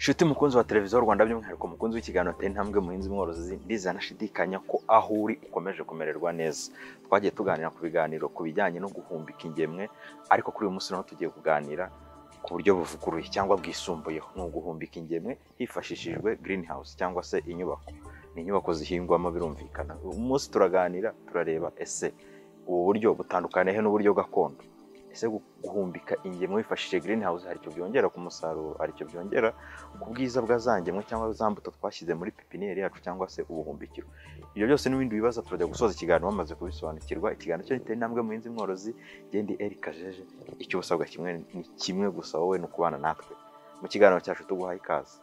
Shuti mukunzi wa televiziyo Rwanda by'umwihariko mukunzi w'ikiganiro Tera Intambwe Muhinzi Mworozi, ndizanashidikanya ko aho uri ukomeje kumererwa neza. Twagiye tuganira ku biganiro ku bijyanye no guhumbika ingemwe, ariko kuri uyu munsi naho tugiye kuganira ku buryo buvuguruye cyangwa bwisumbuyeho, no guhumbika ingemwe hifashishijwe greenhouse cyangwa se inyubako. Ni inyubako zihingwamo birumvikana. Uyu munsi turaganira turareba ese ubu buryo butandukanye he n'uburyo gakondo. Ese guhumbika ingemwe wifashishije greenhouse hari icyo byongera ku musaruro, hari icyo byongera ku bwiza bwa zangemwe cyangwa za mbuto twashyize muri pipiniyeri yacu cyangwa se ubuhumbikiro. Ibyo byose n'ibindi bibazo turajya gusoza ikiganiro bamaze kubisobanukirwa. Ikiganiro cyo Tera Intambwe Muhinzi Mworozi, Gendi Eric Kajeje. Icyo usabwa kimwe gusa, wowe no kubana natwe mu kiganiro cyacu tuguhaye ikaze.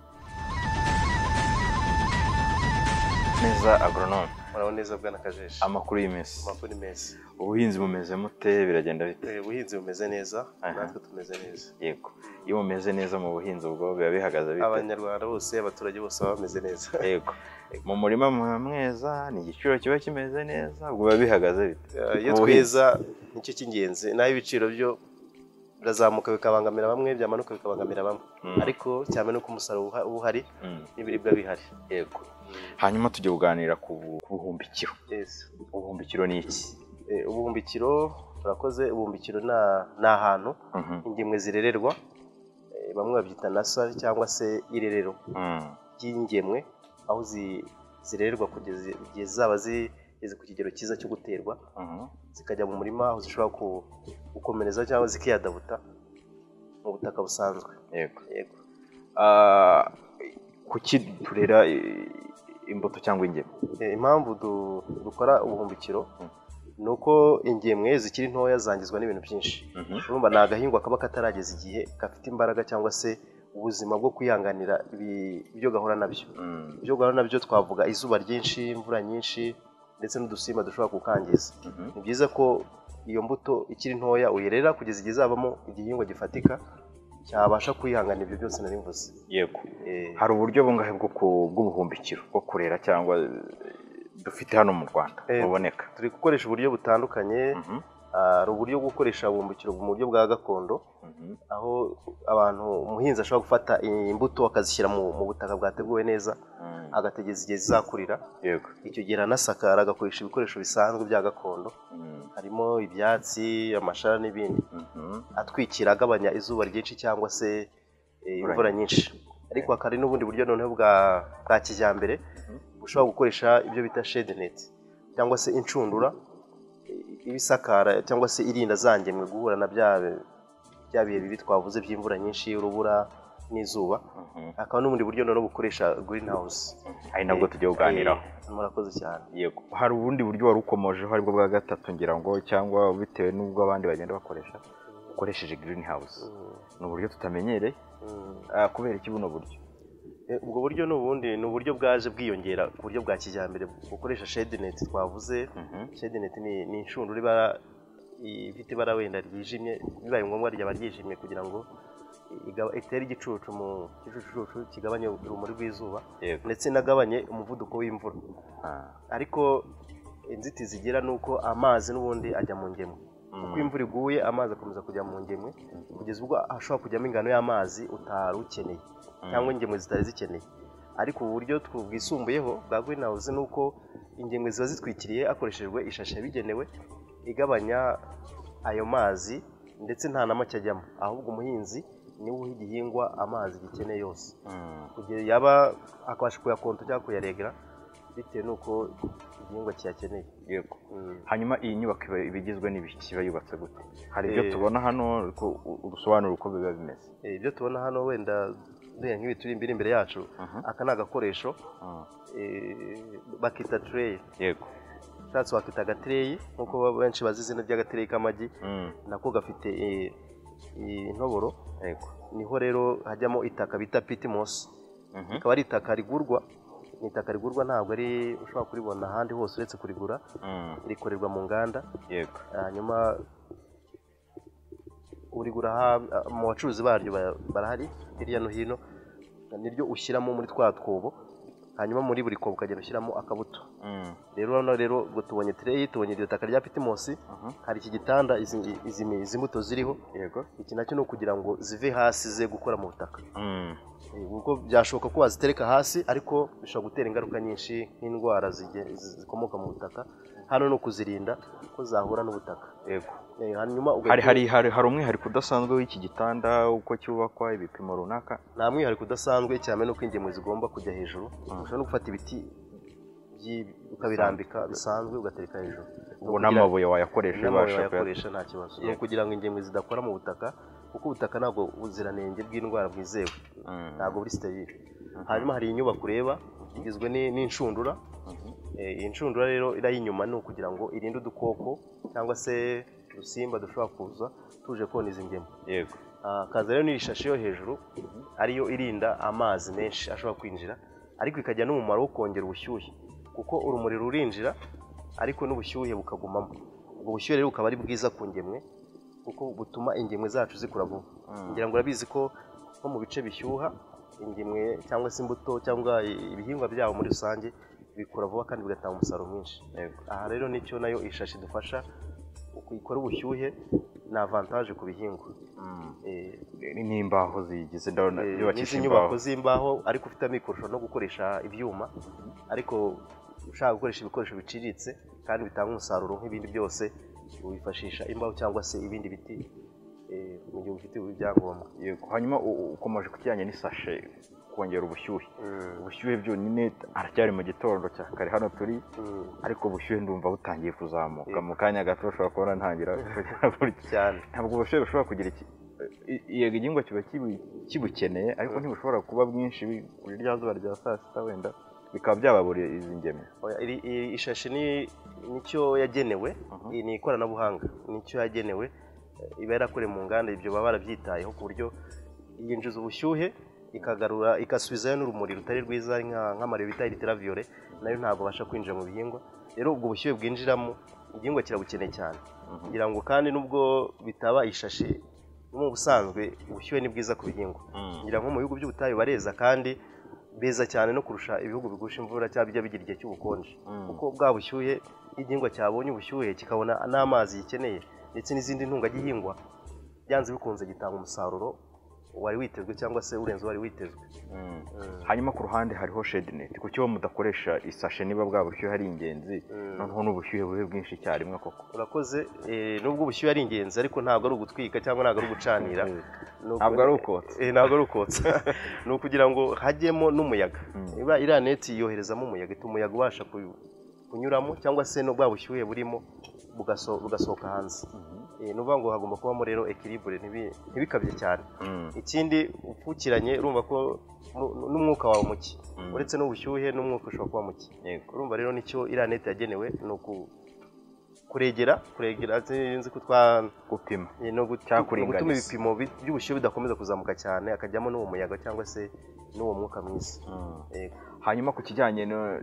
Neza agronome. Muraho neza bwana Kajeje. Amakuru y'imesi. Amakuru meza. Ubuhinzi bumeze mute, biragenda bite? Ubuhinzi bumeze neza, natwe tumeze neza. Yego. Iyo mumeze neza mu buhinzi ubwo biba bihagaze bite? Abanyarwanda bose, abaturage bose bameze neza. Yego. Mu murima mweza ni igiciro kiba kimeze neza, ubwo biba bihagaze bite? Iyo tweza nicyo cy'ingenzi, naho ibiciro byo birazamuka bikabangamira bamwe, byamanuka bikabangamira bamwe. Ariko cyane nuko umusaruro uba uhari n'ibiribwa bihari. Yego. Hanyuma tujye kuganira ku buhumbikiro. Yes. Ubuhumbikiro ni iki? Ubuhumbikiro urakoze. Ubuhumbikiro ni ahantu ingemwe zirererwa, bamwe babyita nasari cyangwa se irerero ry'ingemwe, aho zirererwa kugeza igihe zaba zigeze ku kigero cyiza cyo guterwa, zikajya mu murima aho zishobora gukomereza cyangwa zikiyadabuta mu butaka busanzwe. Yego. Yego. Kuki turera imbuto cyangwa ingemwe? Impamvu dukora ubuhumbikiro ni uko ingemwe zikiri ntoya zangizwa n'ibintu byinshi. Urumva ni agahingwa kaba katarageza igihe gafite imbaraga cyangwa se ubuzima bwo kwihanganira ibyo gahura nabyo. Ibyo gahura nabyo twavuga izuba ryinshi, imvura nyinshi ndetse n'udusimba dushobora kukangiza. Ni byiza ko iyo mbuto ikiri ntoya uyerera kugeza igihe izabamo igihingwa gifatika cyabasha kwihanganira ibyo byose nari mvuze. Yego. Hari uburyo bungahe bw'ubuhumbikiro bwo kurera cyangwa dufite hano mu Rwanda buboneka? Turi gukoresha uburyo butandukanye. Hari uburyo bwo gukoresha ubuhumbikiro mu buryo bwa gakondo, aho umuhinzi ashobora gufata imbuto akazishyira mu butaka bwateguwe neza, agategereza igihe zizakurira. Yego. Icyo gihe anasakara, agakoresha ibikoresho bisanzwe bya gakondo, harimo ibyatsi, amashara n'ibindi, atwikira, agabanya izuba ryinshi cyangwa se imvura nyinshi. Ariko hakari n'ubundi buryo noneho bwa kijyambere bushobora gukoresha ibyo bita shade net cyangwa se inshundura ibisakara cyangwa se irinda zangemwe guhura na bya bihe bibi twavuze by'imvura nyinshi, urubura n'izuba. Hakaba n'ubundi buryo noneho bukoresha greenhouse, ari nabwo tugiye kuganiraho. Murakoze cyane. Yego. Hari ubundi buryo wari ukomojeho aribwo bwa gatatu ngira ngo, cyangwa bitewe n'ubwo abandi bagenda bakoresha ukoresheje greenhouse. Ni uburyo tutamenyereye. Kubera iki buno buryo? Ubwo buryo ni uburyo bwaje bwiyongera ku buryo bwa kijyambere bukoresha shade net twavuze. Shade net ni inshundura ifite ibara wenda ryijimye, bibaye ngombwa ryaba ryijimye kugira ngo itere igicucu mu gicucu kigabanye urumuri rw'izuba ndetse inagabanye umuvuduko w'imvura. Ariko inzitizi zigira ni uko amazi n'ubundi ajya mu ngemwe. Uko imvura iguye amazi akomeza kujya mu ngemwe kugeza ubwo hashobora kujyamo ingano y'amazi utari ukeneye cyangwa ingemwe zitari zikeneye. Ariko ubu buryo bwisumbuyeho bwa greenhouse ni uko ingemwe ziba zitwikiriye hakoreshejwe ishashi yabigenewe igabanya ayo mazi ndetse nta na make ajyamo, ahubwo umuhinzi niwe uha igihingwa amazi gikeneye yose kugira yaba akabasha kuyakonta cyangwa kuyaregera bitewe n'uko igihingwa kiyakeneye. Yego. Hanyuma iyi nyubako ibigizwe n'ibiki, iba yubatse gute? Hari ibyo tubona hano urusobanuro uko biba bimeze? Ibyo tubona hano wenda nk'ibi turi imbere yacu, aka ni agakoresho bakita tray. Yego. Ushatse wakita agatireyi nk'uko benshi bazi izina ry'agatireyi k'amagi, nako gafite intoboro. Yego. Niho rero hajyamo itaka bita pitimosi. Ikaba ari itaka rigurwa. Ni itaka rigurwa, ntabwo ari ushobora kuribona ahandi hose uretse kurigura. Rikorerwa mu nganda. Yego. Hanyuma urigura mu bacuruzi baryo barahari hirya no hino. Niryo ushyiramo muri twa twobo, hanyuma muri buri kobo ukagenda ushyiramo akabuto. rero hano rero ubwo tubonye tireyi, tubonye iryo taka rya pitimosi, hari iki gitanda, izi mbuto ziriho, yego, iki nacyo ni ukugira ngo zive hasi ze gukora mu butaka. Ubwo byashoboka ko wazitereka hasi ariko bishobora gutera ingaruka nyinshi nk'indwara zikomoka mu butaka. Hano ni ukuzirinda ko zahura n'ubutaka. Yego. Hanyuma hari umwihariko udasanzwe w'iki gitanda uko cyubakwa, ibipimo runaka? Nta mwihariko udasanzwe, cyane nuko ingemwe zigomba kujya hejuru. Ushobora no gufata ibiti ukabirambika bisanzwe ugatereka hejuru. Ubwo n'amabuye wayakoresha, nta kibazo. Ni ukugira ngo ingemwe zidakora mu butaka, kuko ubutaka ntabwo ubuziranenge bw'indwara bwizewe, ntabwo buri sterile. Hanyuma hari inyubako ureba igizwe n'inshundura. Iyi nshundura rero iri inyuma ni ukugira ngo irinde udukoko cyangwa se udusimba dushobora kuza tuje kona izi ngemwe. Yego. Kaza rero n'iri shashi yo hejuru ariyo irinda amazi menshi ashobora kwinjira, ariko ikajya n'umumaro wo kongera ubushyuhe, kuko urumuri rurinjira ariko n'ubushyuhe bukagumamo. Ubwo bushyuhe rero bukaba ari bwiza ku ngemwe kuko butuma ingemwe zacu zikura vuba. Ngira ngo urabizi ko nko mu bice bishyuha ingemwe cyangwa se imbuto cyangwa ibihingwa byabo muri rusange bikura vuba kandi bigatanga umusaruro mwinshi. Aha rero nicyo nayo ishashi idufasha, ikora ubushyuhe, ni avantage ku bihingwa. N'imbaho zigize ndabona yubakisha inyubako z'imbaho, ariko ufite amikoro no gukoresha ibyuma, ariko ushaka gukoresha ibikoresho biciriritse kandi bitanga umusaruro nk'ibindi byose wifashisha imbaho cyangwa se ibindi biti mu gihe ufite ibyangombwa. Yego. Hanyuma ukomeje ku kijyanye n'isashe kongera ubushyuhe. Ubushyuhe byonyine aracyari mu gitondo cya kare hano turi, ariko ubushyuhe ndumva butangiye kuzamuka mu kanya gato ushobora kubona ntangira cyane. Ntabwo ubushyuhe bushobora kugira yego igihingwa kiba kibukeneye, ariko ntibushobora kuba bwinshi kuri rya zuba rya saa sita wenda bikaba byababuriye izi ngemwe. Ishashi nicyo yagenewe, ni ikoranabuhanga, nicyo yagenewe, iba yarakorewe mu nganda, ibyo baba barabyitayeho ku buryo yinjiza ubushyuhe ikagarura, igasubizayo n'urumuri rutari rwiza nk'amarebe bita ultraviolet, nayo ntabwo abasha kwinjira mu bihingwa. Rero ubwo bushyuhe bwinjiramo igihingwa kirabukeneye cyane, kugira ngo kandi nubwo bitaba ishashi mu busanzwe ubushyuhe ni bwiza ku bihingwa. Ngira nko mu bihugu by'ubutayu bareza, kandi beza cyane no kurusha ibihugu bigusha imvura cyangwa bijya bigira igihe cy'ubukonje, kuko bwa bushyuhe igihingwa cyabonye ubushyuhe kikabona n'amazi gikeneye ndetse n'izindi ntungagihingwa, byanze bikunze gitanga umusaruro wari witezwe cyangwa se urenze wari witezwe. Hanyuma ku ruhande hariho shade net. Kuki bo mudakoresha isashe niba bwa bushyuhe ari ingenzi, noneho n'ubushyuhe bube bwinshi icyarimwe koko? Urakoze. Nubwo ubushyuhe ari ingenzi ariko ntabwo ari ugutwika cyangwa ntabwo ari ugucanira, ntabwo ari ukotsa. Ntabwo ari ukotsa. Ni ukugira ngo hajyemo n'umuyaga. Iriya neti yoherezamo umuyaga, ituma umuyaga ubasha kunyuramo cyangwa se no bwa bushyuhe burimo bugasohoka hanze. Ni ukuvuga ngo hagomba kubamo rero ekiribure, ntibikabye cyane. Ikindi upfukiranye urumva ko n'umwuka wawe muke, uretse n'ubushyuhe n'umwuka ushobora kuba muke. Urumva rero nicyo iriya neti yagenewe, ni kuregera nzi ko gupima no gutuma ibipimo by'ubushyuhe bidakomeza kuzamuka cyane, akajyamo n'uwo muyaga cyangwa se n'uwo mwuka mwiza. Hanyuma ku kijyanye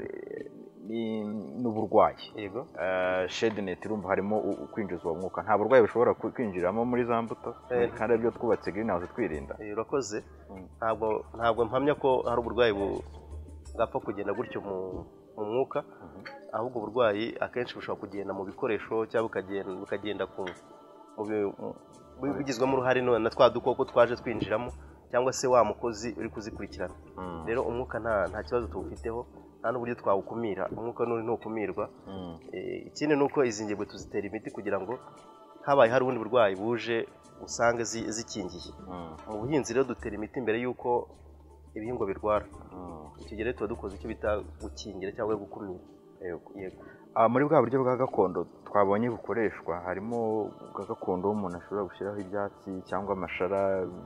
n'uburwayi, yego, shade net urumva harimo kwinjiza uwo mwuka, nta burwayi bushobora kwinjiramo muri za mbuto kandi aribyo twubatse greenhouse twirinda? Urakoze. Ntabwo mpamya ko hari uburwayi bwapfa kugenda gutyo mu mwuka, ahubwo uburwayi akenshi bushobora kugenda mu bikoresho cyangwa bukagenda bugizwemo uruhare na twa dukoko twaje twinjiramo cyangwa se wa mukozi uri kuzikurikirana. Rero umwuka nta kibazo tuwufiteho, nta n'uburyo twawukumira, umwuka ntukumirwa. Ikindi ni uko izi ngemwe tuzitera imiti kugira ngo habaye hari ubundi burwayi buje usange zikingiye. Mu buhinzi rero dutera imiti mbere y'uko ibihingwa birwara. Icyo gihe rero tuba dukoze icyo bita gukingira cyangwa gukumira. Muri bwa buryo bwa gakondo twabonye bukoreshwa, harimo bwa gakondo umuntu ashobora gushyiraho ibyatsi cyangwa amashara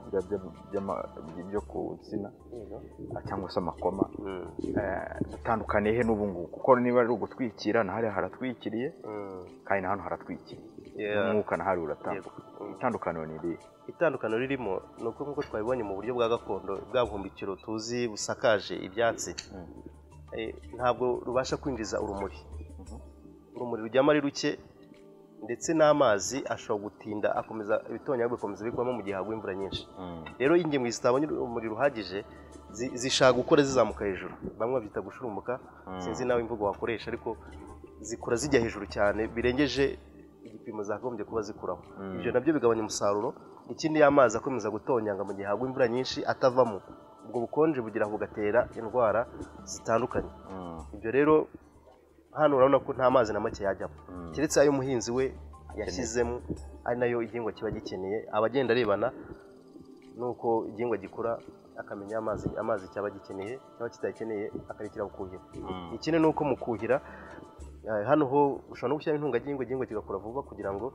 byo ku nsina cyangwa se amakoma. Bitandukaniye he n'ubu ngubu? Kuko niba ari ugutwikira na hariya haratwikiriye kandi na hano haratwikiriye, umwuka na hariya uratanga. Itandukaniro ni irihe? Itandukaniro ririmo ni uko nk'uko twabibonye mu buryo bwa gakondo, bwa buhumbikiro tuzi busakaje ibyatsi ntabwo rubasha kwinjiza urumuri. Urumuri rujyamo ari ruke, ndetse n'amazi ashobora gutinda ibitonyanga bikomeza bigwamo mu gihe hagwa imvura nyinshi. Rero ingemwe zitabonye urumuri ruhagije zishaka gukora zizamuka hejuru, bamwe babyita gushurumuka, sinzi nawe imvugo wakoresha, ariko zikura zijya hejuru cyane birengeje igipimo zagombye kuba zikuraho. Ibyo nabyo bigabanya umusaruro. Ikindi, y'amazi akomeza gutonyanga mu gihe hagwa imvura nyinshi atavamo, ubwo bukonje bugira ngo bugatera indwara zitandukanye. Ibyo rero hano urabona ko nta mazi na make yajyamo, keretse ayo umuhinzi we yashyizemo, ari nayo igihingwa kiba gikeneye. Abagenda arebana nuko igihingwa gikura, akamenya amazi cyaba gikeneye cyaba kitakeneye, akarekera kukuhira. Ikindi nuko mu kuhira hano ho ushobora no gushyiramo intungagihingwa, igihingwa kigakura vuba kugira ngo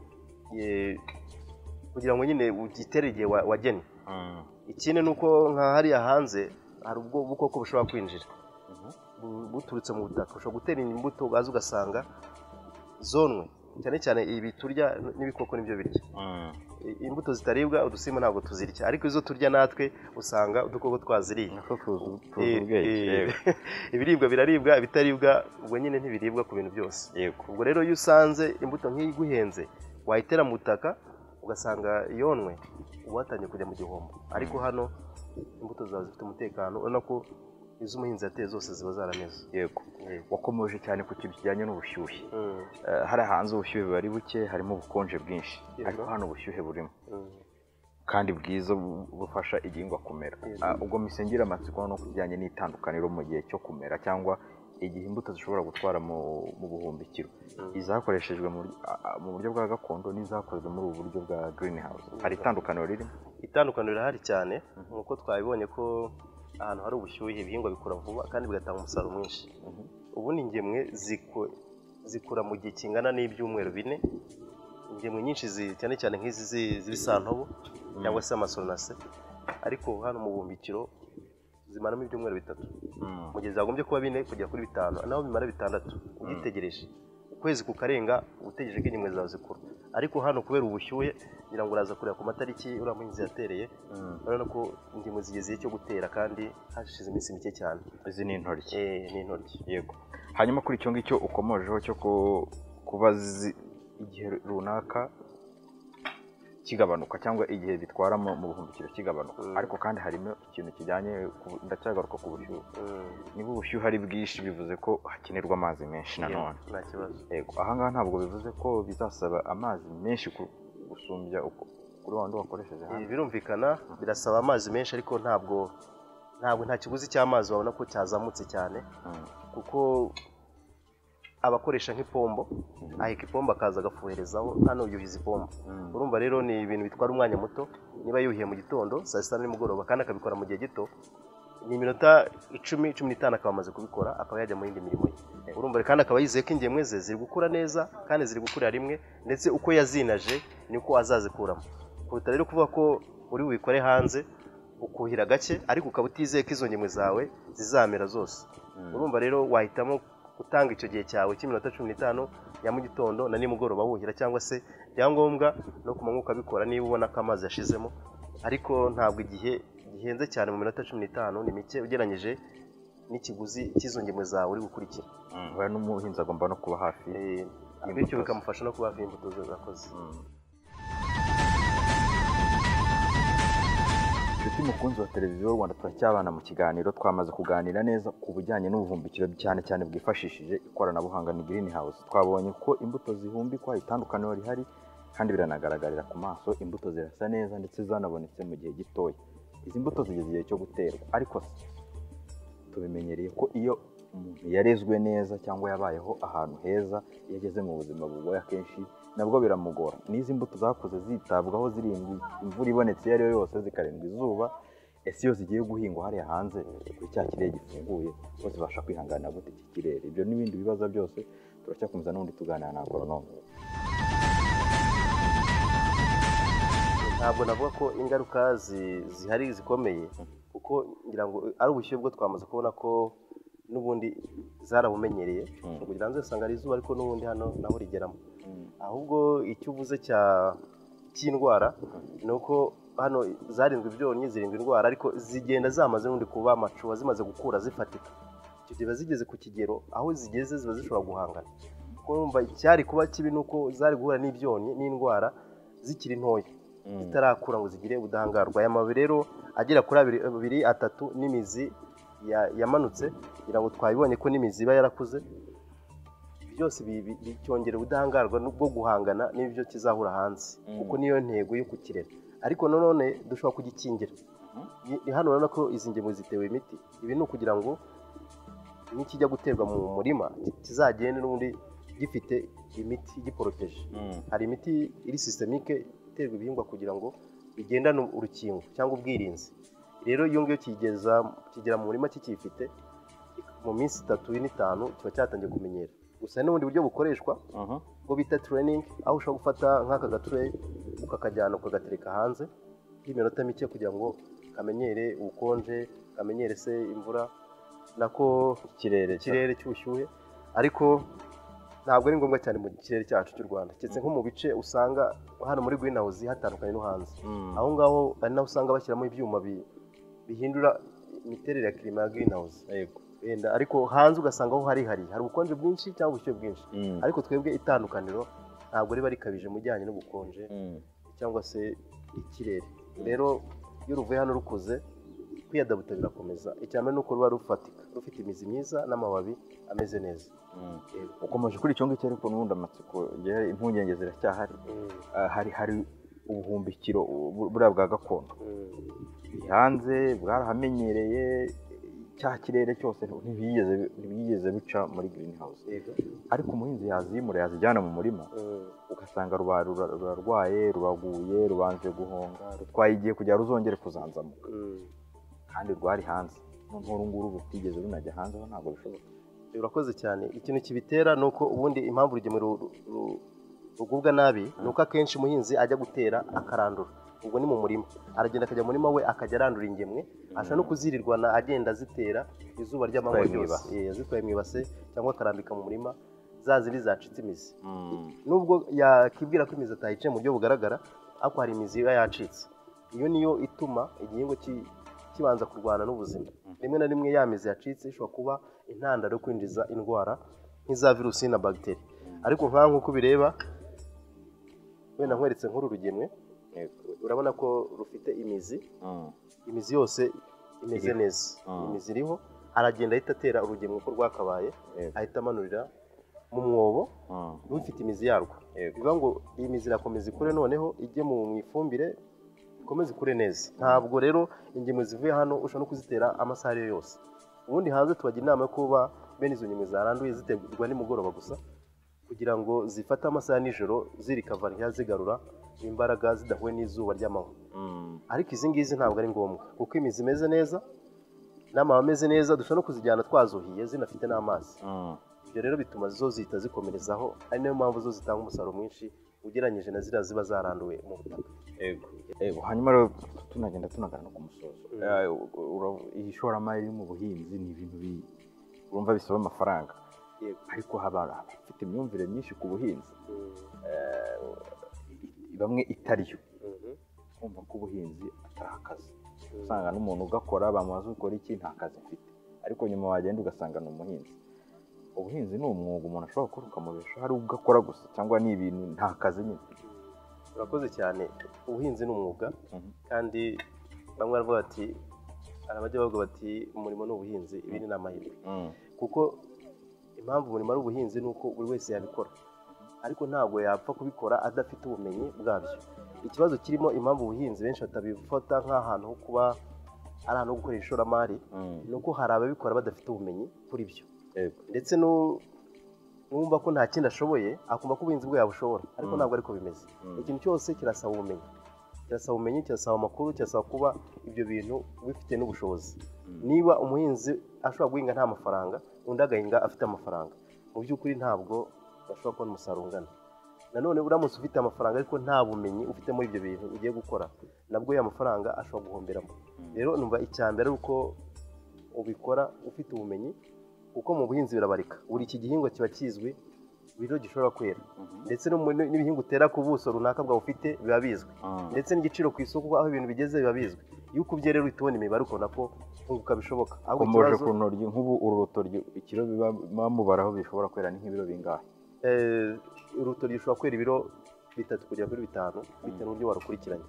nyine ugitere igihe wagennye. Ikindi nuko nka hariya hanze hari ubwo bukoko bushobora kwinjira buturutse mu butaka, ushobora gutera imbuto ugaza ugasanga zonwe, cyane cyane ibi turya n'ibikoko nibyo birya. Imbuto zitaribwa udusimba ntabwo tuzirya, ariko izo turya natwe usanga udukoko twaziriye. Ibiribwa biraribwa, ibitaribwa ubwo nyine ntibiribwa ku bintu byose. Ubwo rero iyo usanze imbuto nk'iyi iguhenze wayitera mu butaka ugasanga yonwe, uba watangiye kujya mu gihombo. Ariko hano imbuto zawe zifite umutekano, urabona ko izo umuhinzi yateye zose ziba zarameze. Wakomeje cyane ku kintu kijyanye n'ubushyuhe. Hari hanze ubushyuhe buba ari buke, harimo ubukonje bwinshi, ariko hano ubushyuhe burimo kandi bwiza bufasha igihingwa kumera. Ubwo misengera amatsiko no kujyanye n'itandukaniro mu gihe cyo kumera, cyangwa igihe imbuto zishobora gutwara mu buhumbikiro, izakoreshejwe mu buryo bwa gakondo n'izakozwe muri ubu buryo bwa greenhouse, hari itandukaniro ririmo? Itandukaniro rirahari cyane, nk'uko twabibonye ko ahantu hari ubushyuhe ibihingwa bikura vuba kandi bigatanga umusaruro mwinshi. Ubundi ingemwe zikura mu gihe kingana n'ibyumweru 4. Ingemwe nyinshi cyane cyane nk'izi z'ibisantobo cyangwa se amasoronase, ariko hano mu buhumbikiro zimaramo ibyumweru 3, mu gihe zagombye kuba 4 kujya kuri 5, naho bimara 6 ugitegereje. Ukwezi kukarenga utegereje ko ingemwe zawe zikura. Ariko hano kubera ubushyuhe, ngira ngo uraza kureba ku matariki uriya muhinzi yatereye, urabona ko ingemwe zigeze igihe cyo gutera kandi hashize iminsi mike cyane. Izi ni intoryi. Ni intoryi. Yego. Hanyuma kuri icyo ngicyo ukomojeho cyo kuba igihe runaka kigabanuka, cyangwa igihe bitwara mu buhumbikiro kigabanuka, ariko kandi harimo ikintu kijyanye, ndacyagaruka ku bushyuhe. Niba ubushyuhe ari bwinshi bivuze ko hakenerwa amazi menshi nanone. Nta kibazo. Yego. Ahangaha ntabwo bivuze ko bizasaba amazi menshi gusumbya kuri wandi wakoresheje hano? Birumvikana birasaba amazi menshi, ariko ntabwo nta kiguzi cy'amazi wabona ko cyazamutse cyane, kuko abakoresha nk'ipombo, aheka ipombo akaza agafuherezaho, hano yuhiza ipombo. Urumva rero ni ibintu bitwara umwanya muto. Niba yuhiye mu gitondo, saa sita nimugoroba, kandi akabikora mu gihe gito, ni iminota 10-15 akaba amaze kubikora, akaba yajya mu yindi mirimo ye. Urumva kandi akaba yizeye ko ingemwe ze ziri gukura neza kandi ziri gukurira rimwe, ndetse uko yazinaje niko azazikuramo. Kuruta rero kuvuga ko uri bubikore hanze ukuhira gake, ariko ukaba utizeye ko izo ngemwe zawe zizamera zose. Urumva rero wahitamo utanga icyo gihe cyawe cy'iminota 15 ya mu gitondo na nimugoroba wuhira, cyangwa se byangombwa no ku manywa ukabikora niba ubona ko amazi yashizemo. Ariko ntabwo igihe gihenze cyane, mu minota 15 ni mike ugereranyije n'ikiguzi cy'izo ngemwe zawe uri gukurikira. N'umuhinzi agomba no kuba hafi, bityo bikamufasha no kuba hafi y'imbuto ze zakoze. Inshuti mukunzi wa televiziyo y'u Rwanda, turacyabana mu kiganiro. Twamaze kuganira neza ku bijyanye n'ubuhumbikiro, cyane cyane bwifashishije ikoranabuhanga ni greenhouse. Twabonye ko imbuto zihumbikwa, itandukaniro rihari, kandi biranagaragarira ku maso. Imbuto zirasa neza ndetse zanabonetse mu gihe gitoya. Izi mbuto zigeze igihe cyo guterwa, ariko tubimenyereye ko iyo umuntu yarezwe neza cyangwa yabayeho ahantu heza, iyo ageze mu buzima bugoye akenshi nabwo biramugora. N'izi mbuto zakuze zitabwaho, zirindwi imvura ibonetse iyo ari yo yose, zikarindwa izuba, ese iyo zigiye guhingwa hariya hanze kuri cya kirere gifunguye, ko zibasha kwihanganira gute iki kirere? Ibyo n'ibindi bibazo byose turacyakomeza n'ubundi tuganira na agoronome. Ntabwo navuga ko ingaruka zihari zikomeye, kuko ngira ngo ari ubushyuhe bwo twamaze kubona ko n'ubundi zarabumenyereye, kugira ngo usanga ari izuba, ariko n'ubundi hano naho rigeramo. Ahubwo icyo uvuze cy'indwara ni uko hano zarindwi ibyonnyi, zirindwi indwara, ariko zigenda zamaze n'undi kuba amacuba, zimaze gukura zifatika. Icyo gihe zigeze ku kigero aho zigeze ziba zishobora guhangana. Kumva icyari kuba kibi nuko zari guhura n'ibyonnyi n'indwara zikiri ntoya, zitarakura ngo zigire ubudahangarwa. Aya mababi rero agera kuri abiri atatu n'imizi yamanutse kugira ngo twabibonye ko n'imizi iba yarakuze byose bicyongera ubudahangarwa bwo guhangana n'ibyo kizahura hanze kuko niyo ntego yo kukirera ariko nanone dushobora kugikingira hano urabona ko izi ngemwe zitewe imiti ibi ni ukugira ngo nikijya guterwa mu murima kizagende n'ubundi gifite imiti igiporoteje hari imiti iri systemique iterwa ibihingwa kugira ngo bigendane urukingo cyangwa ubwirinzi rero iyo ngiyo kigera mu murima kikifite mu minsi 3 n'itanu kiba cyatangiye kumenyera gusa n'ubundi buryo bukoreshwa bwo bita training aho ushobora gufata nk'aka gature ukakajyana ukagatereka hanze y'iminota mike kugira ngo kamenyere ubukonje kamenyere se imvura nako ikirere cy'ubushyuhe ariko ntabwo ari ngombwa cyane mu kirere cyacu cy'u Rwanda ndetse nko mu bice usanga hano muri greenhouse hatandukanye no hanze aho ngaho ari naho usanga bashyiramo ibyuma bihindura imiterere ya klima ya greenhouse ariko hanze ugasanga aho hari ubukonje bwinshi cyangwa ubushyuhe bwinshi ariko twebwe itandukaniro ntabwo riba rikabije mu bijyanye n'ubukonje cyangwa se ikirere rero iyo ruvuye hano rukuze kwiyadabuta birakomeza icyambere nuko ruba rufatika rufite imizi myiza n'amababi ameze neza ukomeje kuri icyo ngicyo ariko n'ubundi amatsiko impungenge ziracyahari hari ubuhumbikiro buriya bwa gakondo hanze bwarahamenyereye cya kirere cyose ntibigeze bica muri greenhouse ariko umuhinzi yazimura yazijyana mu murima ugasanga rurarwaye ruraguye rubanje guhonga rutwaye igihe kugira ruzongere kuzanzamuka kandi rwari hanze uru nguru rutigeze runajya hanze aho ntabwo bishoboka urakoze cyane ikintu kibitera ni uko ubundi impamvu urugemwe rugubwa nabi ni uko akenshi umuhinzi ajya gutera akarandura ubwo ni mu murima aragenda akajya mu murima we akajya arandura ingemwe ashobora no kuzirirwana agenda azitera izuba ry'amanywa ryose azitwaye mu ibase cyangwa akarambika mu murima za zindi zacitse imizi nubwo yakibwira ko imizi atayicaye mu buryo bugaragara ariko hari imizi iba yacitse iyo niyo ituma igihingwa kibanza kurwana n'ubuzima rimwe na rimwe ya mizi yacitse ishobora kuba intandaro yo kwinjiza indwara nk'iza virusi na bagiteri ariko nk'uko ubireba wenda nkweretse nk'uru rugemwe urabona ko rufite imizi yose imeze neza imizi iriho aragenda ahita atera urugemwe uko rwakabaye ahita amanurira mu mwobo rufite imizi yarwo bivuga ngo iyi mizi irakomeza ikure noneho ijye mu ifumbire ikomeze ikure neza ntabwo rero ingemwe zivuye hano ushobora no kuzitera amasaha ariyo yose ubundi hanze tubagira inama yo kuba bene izo ngemwe zaranduye ziterwa nimugoroba gusa kugira ngo zifate amasaha nijoro zirikava zigarura imbaraga zidahuye n'izuba ry'amanywa ariko izi ngizi ntabwo ari ngombwa kuko imizi imeze neza n'amababi ameze neza dushobora no kuzijyana twazuhiye zinafite n'amazi ibyo rero bituma zo zihita zikomerezaho ari nayo mpamvu zo zitanga umusaruro mwinshi ugereranyije na ziriya ziba zaranduwe mu butaka hanyuma rero tunagenda tunagana ku musozo iyi shoramari mu buhinzi ni ibintu urumva bisaba amafaranga ariko haba abafite imyumvire myinshi ku buhinzi bamwe itariyo kumva ko ubuhinzi atari akazi usanga n'umuntu ugakora bamubaza ukora iki nta kazi afite ariko nyuma wagenda ugasanga ni umuhinzi ubuhinzi ni umwuga umuntu ashobora gukora ukamubesha hari ugakora gusa cyangwa ni ibintu nta kazi nyine urakoze cyane ubuhinzi ni umwuga kandi bamwe baravuga bati abajya bavuga bati umurimo ni ubuhinzi ibindi ni amahirwe kuko impamvu umurimo ari ubuhinzi ni uko buri wese yabikora ariko ntabwo yapfa kubikora adafite ubumenyi bwabyo ikibazo kirimo impamvu ubuhinzi benshi batabifata nk'ahantu ho kuba ari ahantu ho gukoresha ishoramari ni uko hari ababikora badafite ubumenyi kuri byo ndetse n'uwumva ko nta kindi ashoboye akumva ko ubuhinzi bwe yabushobora ariko ntabwo ariko bimeze ikintu cyose kirasaba ubumenyi kirasaba amakuru kirasaba kuba ibyo bintu bifite n'ubushobozi niba umuhinzi ashobora guhinga nta mafaranga undi agahinga afite amafaranga mu by'ukuri ntabwo bashobora kubona umusaruro ungana nanone uramutse ufite amafaranga ariko nta bumenyi ufite muri ibyo bintu ugiye gukora nabwo ya mafaranga ashobora guhomberamo rero numva icyambere ari uko ubikora ufite ubumenyi kuko mu buhinzi birabarika buri iki gihingwa kiba kizwi ibiro gishobora kwera ndetse n'ibihingwa utera ku buso runaka bwawe ufite biba bizwi ndetse n'igiciro ku isoko aho ibintu bigeze biba bizwi iyo ukubye rero uhita ubona imibare ukabona ko kunguka bishoboka ukomeje ku ntoryi nk'ubu uru rutoryi ikiro bamubaraho bishobora kwera ni nk'ibiro bingahe urutoryi rushobora kwera ibiro 3 kugera kuri 5 bitewe n'uburyo warukurikiranye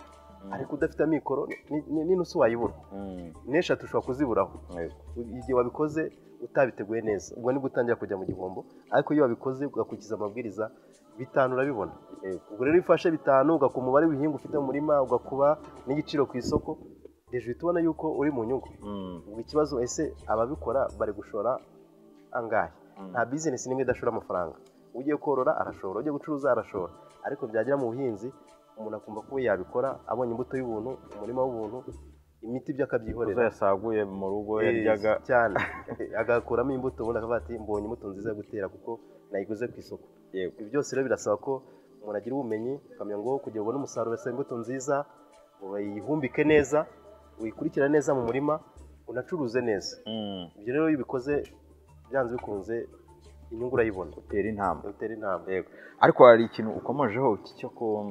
ariko udafite amikoro n'inusu wayibura, n'eshatu ushobora kuziburaho igihe wabikoze utabiteguye neza. Ubwo nibwo utangira kujya mu gihombo, ariko iyo wabikoze ugakurikiza amabwiriza 5 urabibona. Ubwo rero ifashe 5 ugakora umubare w'ihinga ufite mu murima, ugakuba n'igiciro ku isoko, hejuru tubona yuko uri mu nyungu. Ubwo ikibazo ese ababikora bari gushora angahe? Nta business nimwe idashora amafaranga. Ugiye korora arashora, ugiye gucuruza arashora, ariko byagera mu buhinzi umuntu akumva ko yabikora, abonye imbuto y'ubuntu, umurima w'ubuntu, imiti byakabyihorera, yasaguye mu rugo yaryaga cyane agakuramo imbuto, ubundi akavuga ati mbonye imbuto nziza yo gutera kuko nayiguze ku isoko. Ibi byose rero birasaba ko umuntu agira ubumenyi, akamenya ngo kugira ngo ubone umusaruro wese imbuto nziza, uyihumbike neza, uyikurikira neza mu murima, unacuruze neza. Ibyo rero iyo ubikoze byanze bikunze inyungu urayibona, utera intambwe. Yego. Ariko hari ikintu ukomojeho cyo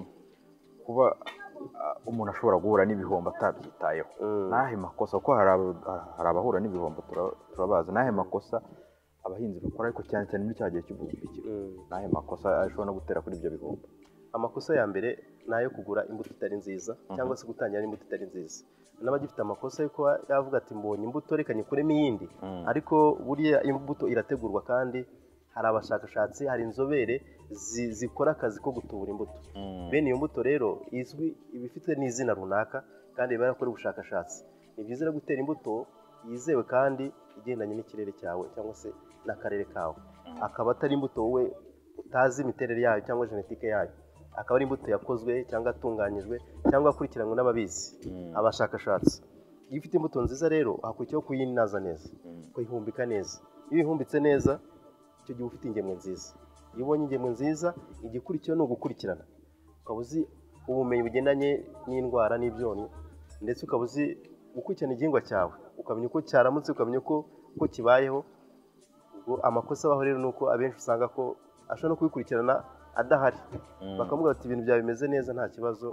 kuba umuntu ashobora guhura n'ibihombo atabyitayeho. Nahe makosa ko hari abahura n'ibihombo turabaza, nahe makosa abahinzi bakora, ariko cyane cyane muri cya gihe cy'ubuhumbikiro, nahe makosa ashobora no gutera kuri ibyo bihombo. Amakosa ya mbere nayo kugura imbuto itari nziza, cyangwa se gutangira n'imbuto itari nziza. N'abagifite amakosa yuko yavuga ati mbonye imbuto reka nyikuremo iyindi, ariko buriya imbuto irategurwa kandi hari abashakashatsi, hari inzobere zikora akazi ko gutubura imbuto. Bene iyo mbuto rero izwi ibifite n'izina runaka kandi iba yarakora ubushakashatsi. Ni byiza rero gutera imbuto yizewe kandi igendanye n'ikirere cyawe cyangwa se n'akarere kawe, akaba atari imbuto wowe utazi imiterere yayo cyangwa genetike yayo, akaba ari imbuto yakozwe cyangwa atunganyijwe cyangwa akurikiranwe n'ababizi, abashakashatsi. Iyo ufite imbuto nziza rero hakurikiraho kuyinaza neza, kuyihumbika neza. Iyo uyihumbitse neza icyo gihe ufite ingemwe nziza. Iyo ubonye ingemwe nziza, igikurikiyeho ni ugukurikirana, ukaba uzi ubumenyi bugendanye n'indwara n'ibyonnyi, ndetse ukaba uzi gukurikirana igihingwa cyawe, ukamenya uko cyaramutse, ukamenya uko kibayeho. Ubwo amakosa abaho rero ni uko abenshi usanga ko ashobora no kubikurikirana adahari, bakamubwira ati ibintu byawe bimeze neza nta kibazo,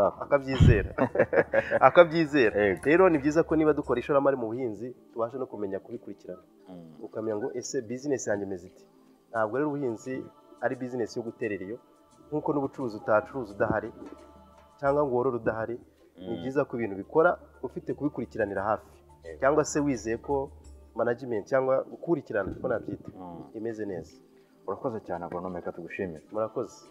akabyizera. Rero ni byiza ko niba dukora ishoramari mu buhinzi tubashe no kumenya kubikurikirana, ukamenya ngo ese business yanjye imeze iti. Ntabwo rero ubuhinzi ari business yo guterera iyo, nk'uko n'ubucuruzi utacuruza udahari cyangwa ngo worore udahari. Ni byiza ko ibintu bikora ufite kubikurikiranira hafi, cyangwa se wizeye ko management cyangwa gukurikirana ko nabyita imeze neza. Urakoze cyane agronome, reka tugushimire. Murakoze.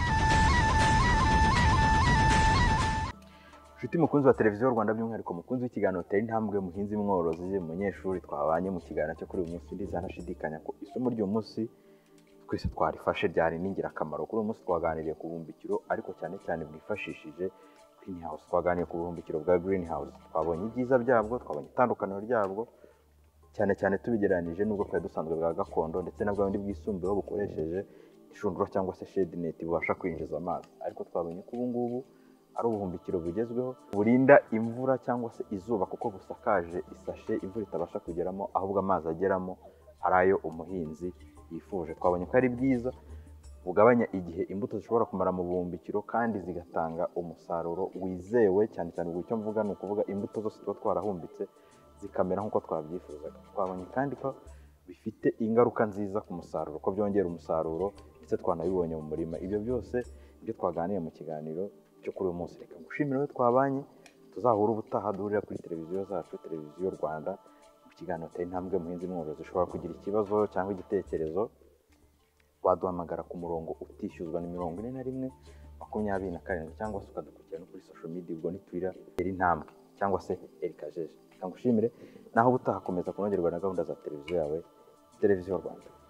Nshuti mukunzi wa televiziyo Rwanda, by'umwihariko mukunzi w'ikiganiro Tera Intambwe, muhinzi mworozi, umunyeshuri twabanye mu kiganiro cyo kuri uyu munsi, ndizanashidikanya ko isomo ry'uyu munsi twese twarifashe ryari n'ingirakamaro. Kuri uyu munsi twaganiriye ku buhumbikiro, ariko cyane cyane bwifashishije greenhouse. Twaganiriye ku buhumbikiro bwa greenhouse, twabonye ibyiza byabwo, twabonye itandukaniro ryabwo, cyane cyane tubigereranije n'ubwo twari dusanzwe bwa gakondo, ndetse na bwa bundi bwisumbuyeho bukoresheje inshundura cyangwa se shade net bubasha kwinjiza amazi. Ariko twabonye ko ubu ngubu ari ubuhumbikiro bugezweho burinda imvura cyangwa se izuba, kuko busakaje isashe imvura itabasha kugeramo, ahubwo amazi ageramo ari ayo umuhinzi yifuje. Twabonye ko ari bwiza, bugabanya igihe imbuto zishobora kumara mu buhumbikiro kandi zigatanga umusaruro wizewe. Cyane cyane ubwo icyo mvuga ni ukuvuga imbuto zose tuba twarahumbitse zikamera nk'uko twabyifuzaga. Twabonye kandi ko bifite ingaruka nziza ku musaruro, ko byongera umusaruro, ndetse twanabibonye mu murima. Ibyo byose ibyo twaganiye mu kiganiro cyo kuri uyu munsi. Reka ngushimire we twabanye, tuzahura ubutaha duhurira kuri televiziyo zacu, televiziyo Rwanda, mu kiganiro Tera Intambwe muhinzi mworozi. Ushobora kugira ikibazo cyangwa igitekerezo, waduhamagara ku murongo utishyuzwa, ni 41 27, cyangwa se ukadukurikira no kuri social media, ubwo ni Twitter Tera Intambwe cyangwa se Erikajeje. Reka ngushimire, naho ubutaha komeza kunogerwa na gahunda za televiziyo yawe, televiziyo Rwanda.